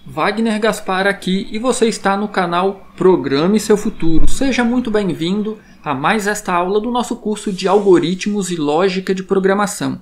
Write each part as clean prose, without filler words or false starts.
Wagner Gaspar aqui e você está no canal Programe Seu Futuro. Seja muito bem-vindo a mais esta aula do nosso curso de Algoritmos e Lógica de Programação.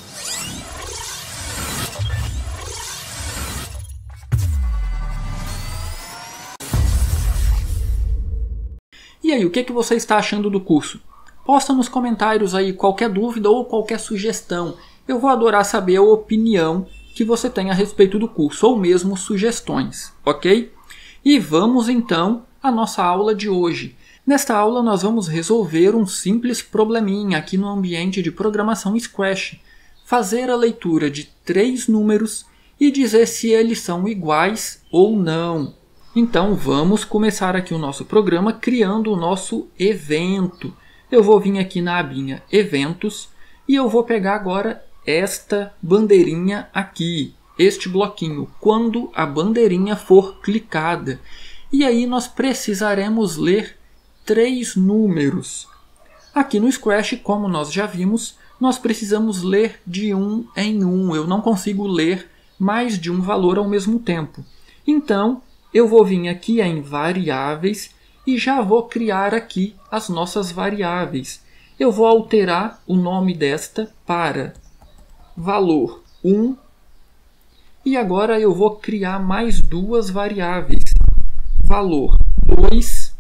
E aí, o que você está achando do curso? Posta nos comentários aí qualquer dúvida ou qualquer sugestão. Eu vou adorar saber a opinião que você tem a respeito do curso, ou mesmo sugestões, ok? E vamos então à nossa aula de hoje. Nesta aula nós vamos resolver um simples probleminha aqui no ambiente de programação Scratch. Fazer a leitura de 3 números e dizer se eles são iguais ou não. Então vamos começar aqui o nosso programa criando o nosso evento. Eu vou vir aqui na abinha Eventos e eu vou pegar agora esta bandeirinha aqui, este bloquinho, quando a bandeirinha for clicada. E aí nós precisaremos ler 3 números. Aqui no Scratch, como nós já vimos, nós precisamos ler de 1 em 1. Eu não consigo ler mais de um valor ao mesmo tempo. Então, eu vou vir aqui em Variáveis e já vou criar aqui as nossas variáveis. Eu vou alterar o nome desta para valor 1 e agora eu vou criar mais 2 variáveis, valor 2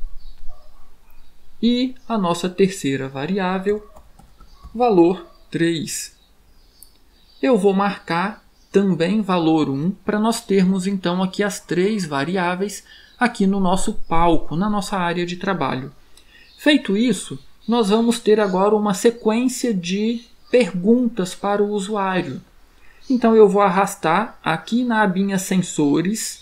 e a nossa terceira variável, valor 3. Eu vou marcar também valor 1 para nós termos então aqui as 3 variáveis aqui no nosso palco, na nossa área de trabalho. Feito isso, nós vamos ter agora uma sequência de perguntas para o usuário. Então eu vou arrastar aqui na abinha Sensores,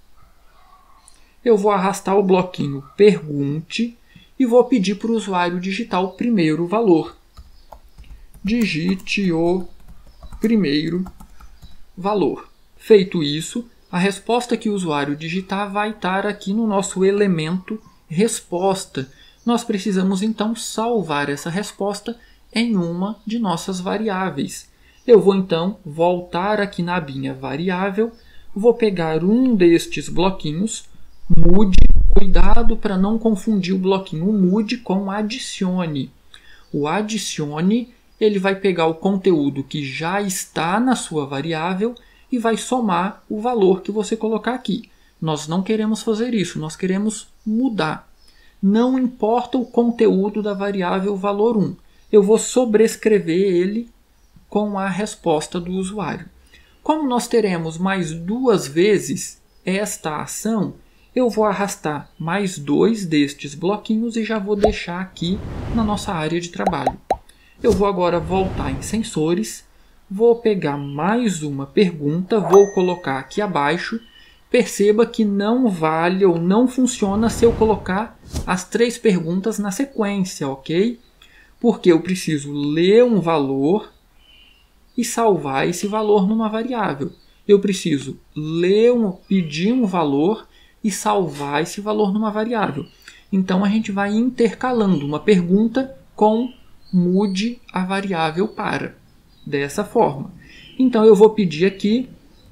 eu vou arrastar o bloquinho Pergunte e vou pedir para o usuário digitar o primeiro valor. Digite o primeiro valor. Feito isso, a resposta que o usuário digitar vai estar aqui no nosso elemento resposta. Nós precisamos então salvar essa resposta em uma de nossas variáveis. Eu vou então voltar aqui na abinha Variável, vou pegar um destes bloquinhos, mude, cuidado para não confundir o bloquinho mude com adicione. O adicione, ele vai pegar o conteúdo que já está na sua variável e vai somar o valor que você colocar aqui. Nós não queremos fazer isso, nós queremos mudar. Não importa o conteúdo da variável valor 1. Eu vou sobrescrever ele com a resposta do usuário. Como nós teremos mais 2 vezes esta ação, eu vou arrastar mais 2 destes bloquinhos e já vou deixar aqui na nossa área de trabalho. Eu vou agora voltar em Sensores, vou pegar mais uma pergunta, vou colocar aqui abaixo. Perceba que não vale ou não funciona se eu colocar as 3 perguntas na sequência, ok? Porque eu preciso ler um valor e salvar esse valor numa variável. Eu preciso pedir um valor e salvar esse valor numa variável. Então a gente vai intercalando uma pergunta com mude a variável para. Dessa forma. Então eu vou pedir aqui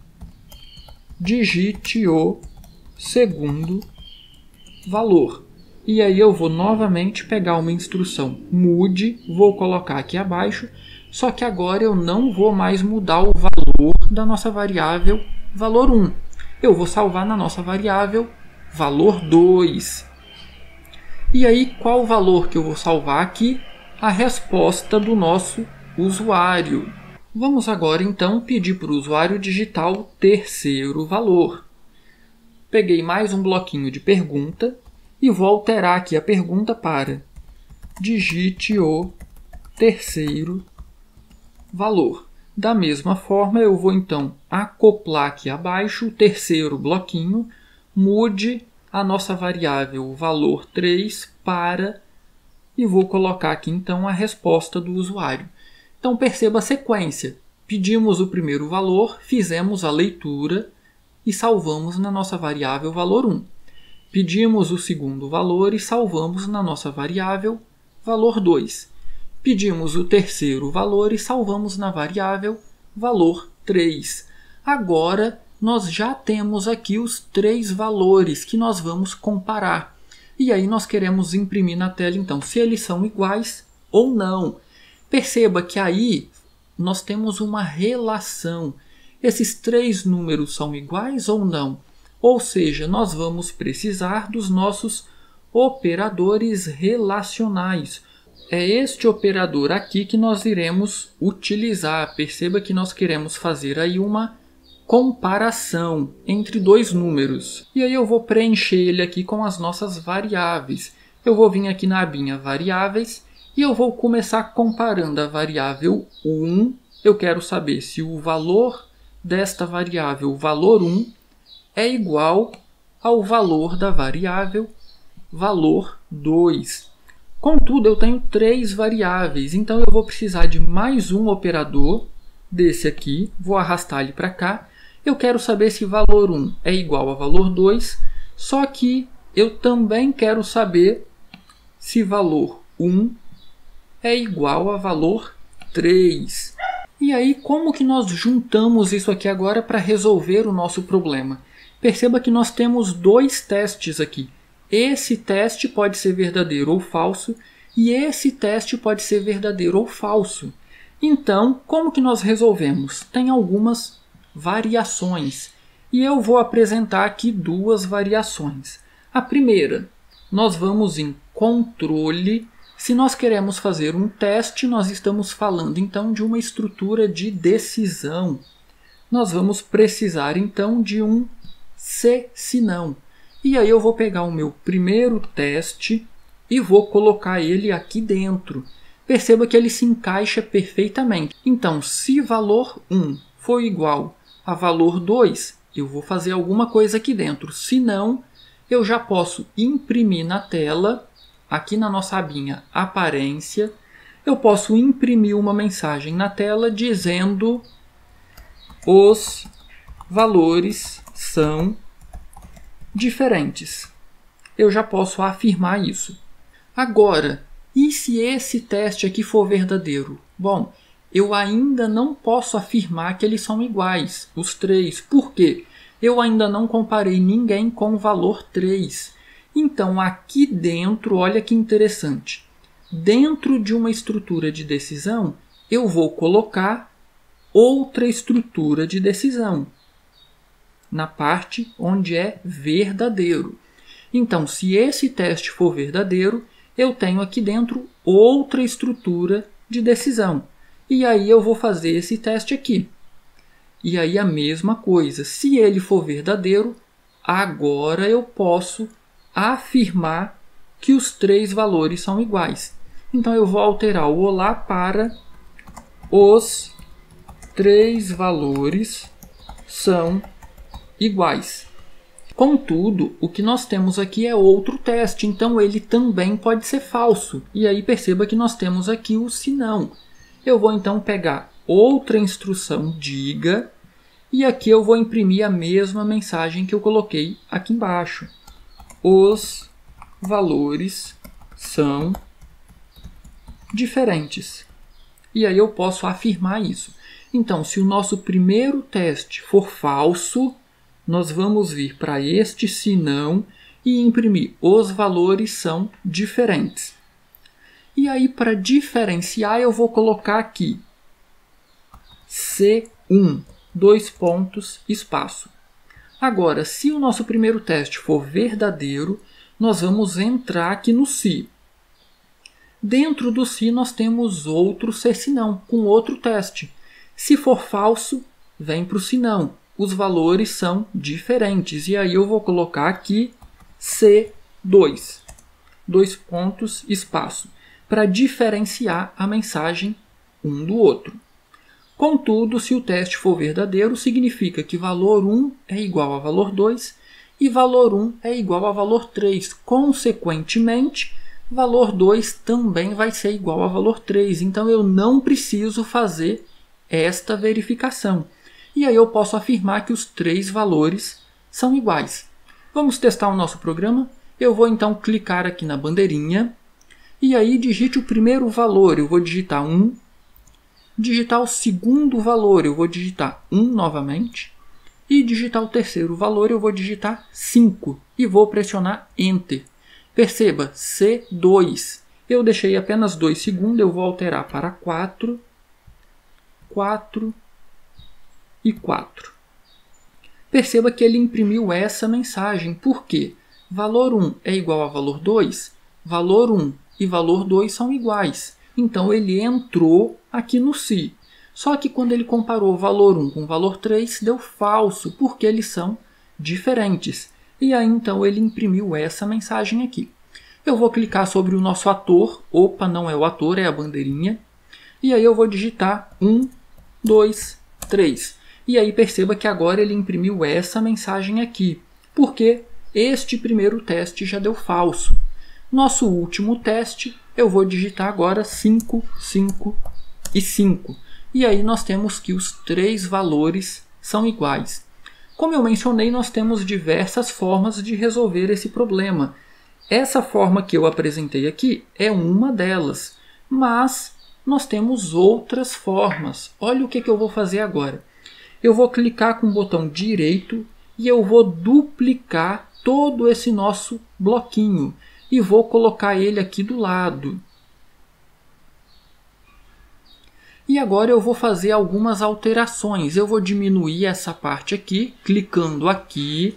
digite o segundo valor. E aí eu vou novamente pegar uma instrução mude, vou colocar aqui abaixo, só que agora eu não vou mais mudar o valor da nossa variável valor 1. Eu vou salvar na nossa variável valor 2. E aí qual o valor que eu vou salvar aqui? A resposta do nosso usuário. Vamos agora então pedir para o usuário digitar o terceiro valor. Peguei mais um bloquinho de pergunta e vou alterar aqui a pergunta para digite o terceiro valor. Da mesma forma, eu vou então acoplar aqui abaixo o terceiro bloquinho, mude a nossa variável valor 3 para e vou colocar aqui então a resposta do usuário. Então perceba a sequência. Pedimos o primeiro valor, fizemos a leitura e salvamos na nossa variável valor 1. Pedimos o segundo valor e salvamos na nossa variável valor 2. Pedimos o terceiro valor e salvamos na variável valor 3. Agora nós já temos aqui os 3 valores que nós vamos comparar. E aí nós queremos imprimir na tela, então, se eles são iguais ou não. Perceba que aí nós temos uma relação. Esses 3 números são iguais ou não? Ou seja, nós vamos precisar dos nossos operadores relacionais. É este operador aqui que nós iremos utilizar. Perceba que nós queremos fazer aí uma comparação entre 2 números. E aí eu vou preencher ele aqui com as nossas variáveis. Eu vou vir aqui na abinha variáveis e eu vou começar comparando a variável 1. Eu quero saber se o valor desta variável, o valor 1, é igual ao valor da variável valor 2. Contudo, eu tenho 3 variáveis, então eu vou precisar de mais um operador desse aqui. Vou arrastar ele para cá. Eu quero saber se valor 1 é igual a valor 2, só que eu também quero saber se valor 1 é igual a valor 3. E aí, como que nós juntamos isso aqui agora para resolver o nosso problema? Perceba que nós temos 2 testes aqui. Esse teste pode ser verdadeiro ou falso, e esse teste pode ser verdadeiro ou falso. Então, como que nós resolvemos? Tem algumas variações, e eu vou apresentar aqui 2 variações. A primeira, nós vamos em controle. Se nós queremos fazer um teste, nós estamos falando então de uma estrutura de decisão. Nós vamos precisar então de um se não. E aí eu vou pegar o meu primeiro teste e vou colocar ele aqui dentro. Perceba que ele se encaixa perfeitamente. Então, se valor 1 for igual a valor 2, eu vou fazer alguma coisa aqui dentro. Se não, eu já posso imprimir na tela, aqui na nossa abinha aparência, eu posso imprimir uma mensagem na tela dizendo os valores são diferentes. Eu já posso afirmar isso. Agora, e se esse teste aqui for verdadeiro? Bom, eu ainda não posso afirmar que eles são iguais, os 3. Por quê? Eu ainda não comparei ninguém com o valor 3. Então, aqui dentro, olha que interessante. Dentro de uma estrutura de decisão, eu vou colocar outra estrutura de decisão, na parte onde é verdadeiro. Então, se esse teste for verdadeiro, eu tenho aqui dentro outra estrutura de decisão. E aí eu vou fazer esse teste aqui. E aí a mesma coisa. Se ele for verdadeiro, agora eu posso afirmar que os 3 valores são iguais. Então eu vou alterar o olá para os 3 valores são iguais. Contudo, o que nós temos aqui é outro teste, então ele também pode ser falso. E aí perceba que nós temos aqui o se não. Eu vou então pegar outra instrução diga, e aqui eu vou imprimir a mesma mensagem que eu coloquei aqui embaixo. Os valores são diferentes. E aí eu posso afirmar isso. Então, se o nosso primeiro teste for falso, nós vamos vir para este se não e imprimir os valores são diferentes. E aí, para diferenciar, eu vou colocar aqui C1, 2 pontos, espaço. Agora, se o nosso primeiro teste for verdadeiro, nós vamos entrar aqui no se. Dentro do se, nós temos outro se não, com outro teste. Se for falso, vem para o se não. Os valores são diferentes. E aí eu vou colocar aqui C2, 2 pontos, espaço, para diferenciar a mensagem um do outro. Contudo, se o teste for verdadeiro, significa que valor 1 é igual a valor 2 e valor 1 é igual a valor 3. Consequentemente, valor 2 também vai ser igual a valor 3. Então, eu não preciso fazer esta verificação. E aí eu posso afirmar que os 3 valores são iguais. Vamos testar o nosso programa? Eu vou então clicar aqui na bandeirinha e aí digite o primeiro valor. Eu vou digitar 1. Digitar o segundo valor, eu vou digitar 1 novamente. E digitar o terceiro valor, eu vou digitar 5 e vou pressionar Enter. Perceba, C2. Eu deixei apenas 2 segundos, eu vou alterar para 4, 4 e 4. Perceba que ele imprimiu essa mensagem. Por quê? Valor 1 é igual a valor 2. Valor 1 e valor 2 são iguais. Então, ele entrou aqui no se. Só que quando ele comparou valor 1 com valor 3, deu falso, porque eles são diferentes. E aí, então, ele imprimiu essa mensagem aqui. Eu vou clicar sobre o nosso ator. Opa, não é o ator, é a bandeirinha. E aí eu vou digitar 1, 2, 3. E aí perceba que agora ele imprimiu essa mensagem aqui, porque este primeiro teste já deu falso. Nosso último teste, eu vou digitar agora 5, 5 e 5. E aí nós temos que os 3 valores são iguais. Como eu mencionei, nós temos diversas formas de resolver esse problema. Essa forma que eu apresentei aqui é uma delas, mas nós temos outras formas. Olha o que eu vou fazer agora. Eu vou clicar com o botão direito e eu vou duplicar todo esse nosso bloquinho e vou colocar ele aqui do lado. E agora eu vou fazer algumas alterações. Eu vou diminuir essa parte aqui, clicando aqui.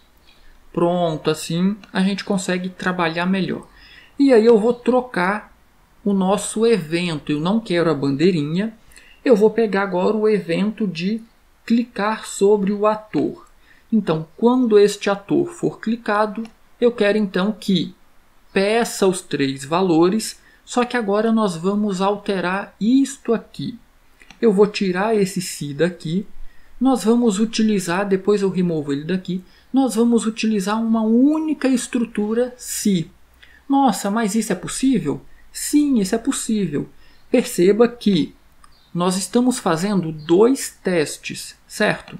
Pronto, assim a gente consegue trabalhar melhor. E aí eu vou trocar o nosso evento. Eu não quero a bandeirinha. Eu vou pegar agora o evento de clicar sobre o ator. Então, quando este ator for clicado, eu quero então que peça os 3 valores, só que agora nós vamos alterar isto aqui. Eu vou tirar esse se daqui, nós vamos utilizar, depois eu removo ele daqui, nós vamos utilizar uma única estrutura se. Nossa, mas isso é possível? Sim, isso é possível. Perceba que nós estamos fazendo 2 testes, certo?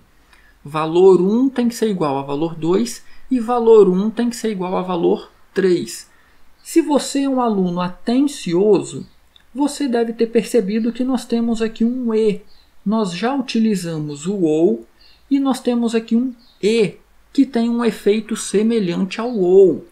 Valor 1 tem que ser igual a valor 2 e valor 1 tem que ser igual a valor 3. Se você é um aluno atencioso, você deve ter percebido que nós temos aqui um E. Nós já utilizamos o OU e nós temos aqui um E, que tem um efeito semelhante ao OU.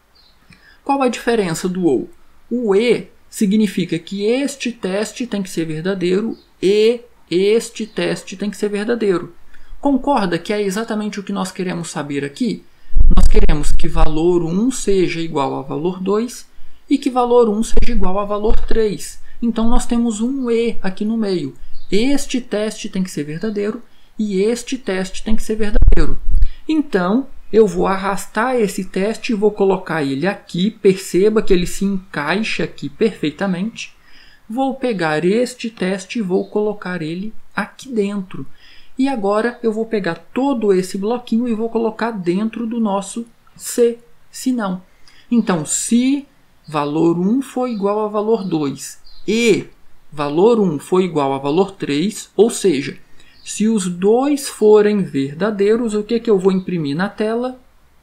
Qual a diferença do OU? O E significa que este teste tem que ser verdadeiro e este teste tem que ser verdadeiro. Concorda que é exatamente o que nós queremos saber aqui? Nós queremos que valor 1 seja igual a valor 2 e que valor 1 seja igual a valor 3. Então nós temos um E aqui no meio. Este teste tem que ser verdadeiro e este teste tem que ser verdadeiro. Então, eu vou arrastar esse teste e vou colocar ele aqui. Perceba que ele se encaixa aqui perfeitamente. Vou pegar este teste e vou colocar ele aqui dentro. E agora eu vou pegar todo esse bloquinho e vou colocar dentro do nosso se, se não. Então, se valor 1 for igual a valor 2 e valor 1 for igual a valor 3, ou seja, se os dois forem verdadeiros, o que eu vou imprimir na tela?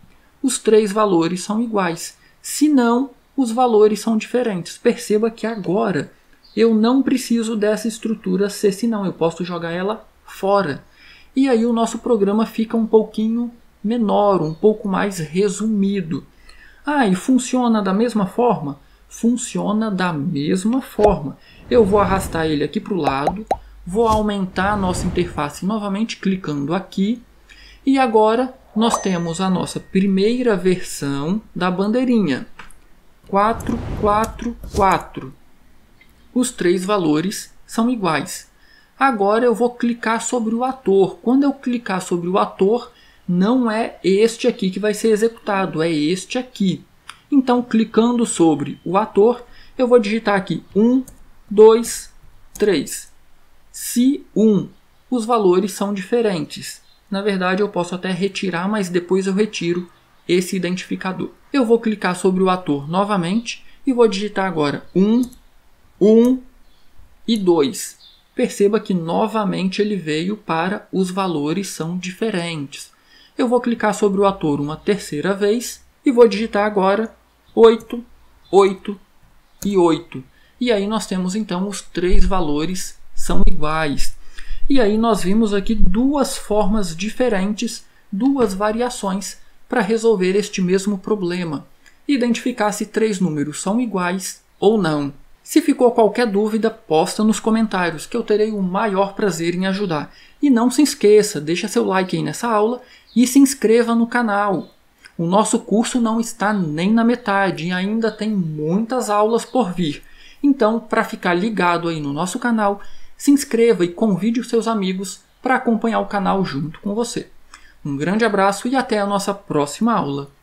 Os 3 valores são iguais. Se não, os valores são diferentes. Perceba que agora eu não preciso dessa estrutura se, se não. Eu posso jogar ela fora. E aí o nosso programa fica um pouquinho menor, um pouco mais resumido. Ah, e funciona da mesma forma? Funciona da mesma forma. Eu vou arrastar ele aqui para o lado. Vou aumentar a nossa interface novamente clicando aqui. E agora nós temos a nossa primeira versão da bandeirinha. 4, 4, 4. Os 3 valores são iguais. Agora eu vou clicar sobre o ator. Quando eu clicar sobre o ator, não é este aqui que vai ser executado, é este aqui. Então, clicando sobre o ator, eu vou digitar aqui 1, 2, 3. Se 1, os valores são diferentes. Na verdade, eu posso até retirar, mas depois eu retiro esse identificador. Eu vou clicar sobre o ator novamente e vou digitar agora 1, 1 e 2. Perceba que novamente ele veio para os valores são diferentes. Eu vou clicar sobre o ator uma terceira vez e vou digitar agora 8, 8 e 8. E aí nós temos então os 3 valores são iguais. E aí nós vimos aqui duas formas diferentes, duas variações para resolver este mesmo problema. Identificar se 3 números são iguais ou não. Se ficou qualquer dúvida, posta nos comentários, que eu terei o maior prazer em ajudar. E não se esqueça, deixa seu like aí nessa aula e se inscreva no canal. O nosso curso não está nem na metade e ainda tem muitas aulas por vir. Então, para ficar ligado aí no nosso canal, se inscreva e convide os seus amigos para acompanhar o canal junto com você. Um grande abraço e até a nossa próxima aula.